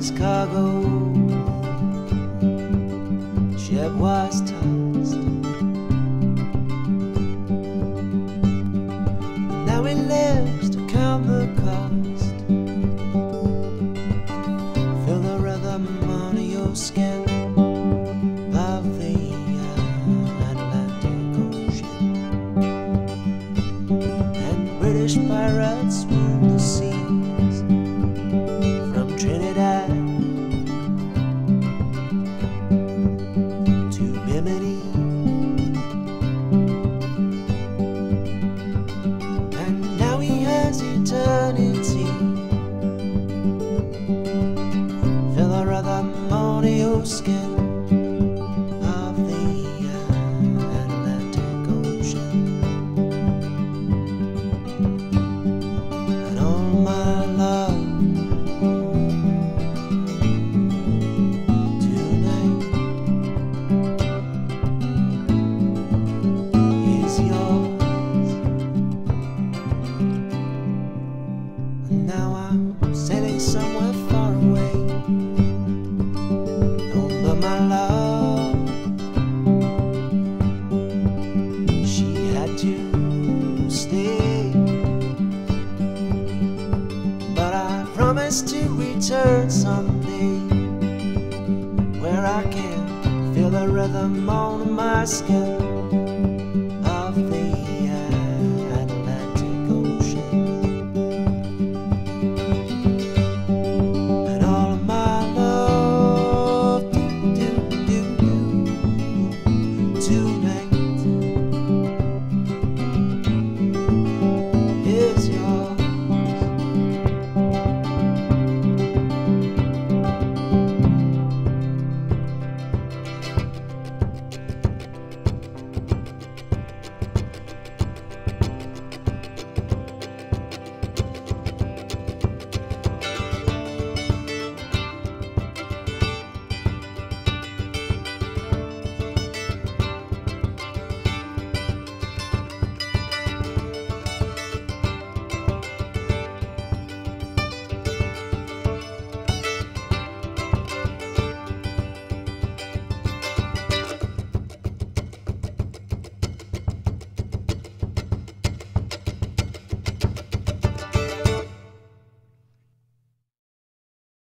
his cargo. Ship was tossed. Now he lives to count the cost. Feel the rhythm on your skin of the Atlantic Ocean. And British pirates rule the seas from Trinidad to Bimini. And now he has eternity. Feel the rhythm on your skin of the Atlantic Ocean. And all my love tonight is yours. And now I'm sailing somewhere far away. But my love, she had to stay. But I promise to return someday, where I can feel the rhythm on my skin